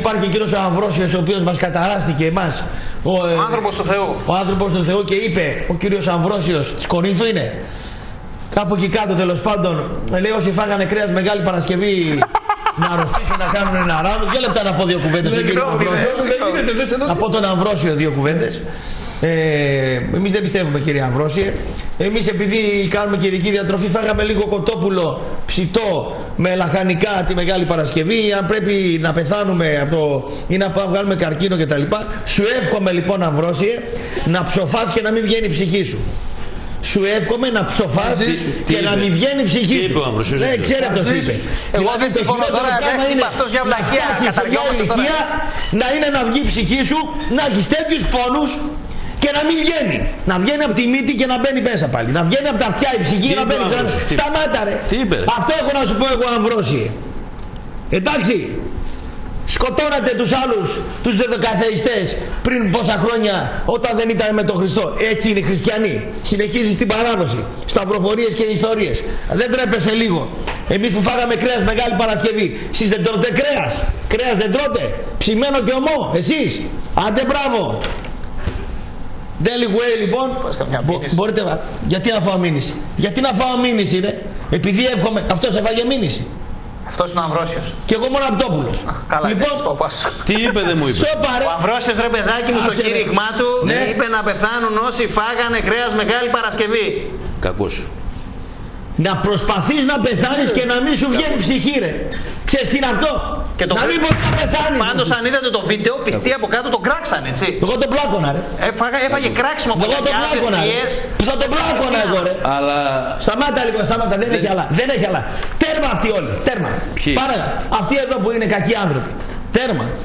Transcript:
υπάρχει και κύριος ο Αμβρόσιος, ο οποίος μας καταράστηκε εμάς. Ο άνθρωπος του Θεού. Ο άνθρωπος του Θεού, και είπε ο κύριος Αμβρόσιος, της Κορίνθου είναι. Κάπου εκεί κάτω, τέλος πάντων, λέει όσοι φάγανε κρέας Μεγάλη Παρασκευή να αρρωστήσουν, να κάνουν ένα ράνο. 2 λεπτά να πω 2 κουβέντες. Να πω τον Αμβρόσιο 2 κουβέντες. Εμείς δεν πιστεύουμε, κύριε Αμβρόσιε. Εμείς, επειδή κάνουμε και ειδική διατροφή, φάγαμε λίγο κοτόπουλο ψητό με λαχανικά τη Μεγάλη Παρασκευή. Αν πρέπει να πεθάνουμε από το, ή να βγάλουμε καρκίνο κτλ. Σου εύχομαι λοιπόν, Αμβρόσιε, να ψοφάς και να μην βγαίνει η ψυχή σου. Σου εύχομαι να ψοφάς και να μην βγαίνει η ψυχή σου. Ναι, ξέρετε το τι είπε. Εγώ δεν συμφωνώ τώρα, είναι αυτός μια βλακιά. Να είναι να βγει η ψυχή σου, να έχεις τέτοιους πόνους και να μην βγαίνει. Να βγαίνει από τη μύτη και να μπαίνει μέσα πάλι. Να βγαίνει από τα αυτιά η ψυχή και να μπαίνει μέσα. Σταμάτα ρε. Αυτό έχω να σου πω εγώ, Αμβρόσιε. Εντάξει. Σκοτώνατε τους άλλους, τους δεδοκαθεϊστές πριν πόσα χρόνια, όταν δεν ήταν με τον Χριστό. Έτσι είναι οι χριστιανοί. Συνεχίζεις την παράδοση, σταυροφορίες και ιστορίες. Δεν τρέπεσαι λίγο? Εμείς που φάγαμε κρέας Μεγάλη Παρασκευή, εσείς δεν τρώτε κρέας? Κρέας δεν τρώτε? Ψημένο και ομό, εσείς? Άντε μπράβο. Daily Way λοιπόν, μπορείτε, γιατί να φάω μήνυση? Γιατί να φάω μήνυση ρε? Επειδή εύχομαι, αυτός έφαγε μήνυση. Αυτός είναι ο Αμβρόσιος. Και εγώ μόνο Απτόπουλος. Καλά, λοιπόν, τι είπε, δεν μου είπε. Ο Αμβρόσιος, ρε παιδάκι μου, στο κήρυγμά του είπε να πεθάνουν όσοι φάγανε κρέας Μεγάλη Παρασκευή. Κακός. Να προσπαθείς να πεθάνεις και να μην σου βγαίνει ψυχή ρε. Ξέρεις τι είναι αυτό? Και να μην μπορεί να πεθάνεις. Πάντως αν είδατε το βίντεο, πιστοί από κάτω τον κράξαν, έτσι. Εγώ τον πλάκωνα ρε. Έφαγε κράξιμο από εγώ τον πλάκωνα ρε. Θα τον πλάκωνα εγώ ρε. Αλλά... Σταμάτα λίγο, σταμάτα, δεν έχει άλλα. Δεν έχει άλλα. Τέρμα αυτοί όλοι, τέρμα. Πάρα, αυτοί εδώ που είναι κακοί άνθρωποι. Τέρμα.